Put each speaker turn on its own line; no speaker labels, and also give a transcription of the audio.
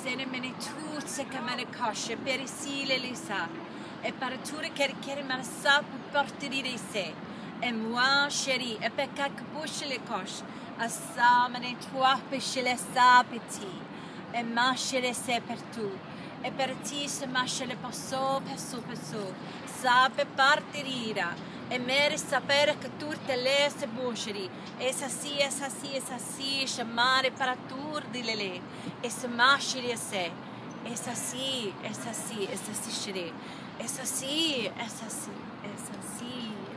sene mene tutse che me ne cosce per i sile li sa e parature che me sa porti di sé e moi chérie e per che push le coche a sa me ne tua pesce le sa petit e mascere se per tu e per ti se mascere passo sa per partirira e mere sapere che tutte le se buceri e sa sì chamare para tur di lele e se mascere se e sa sì chere e sa sì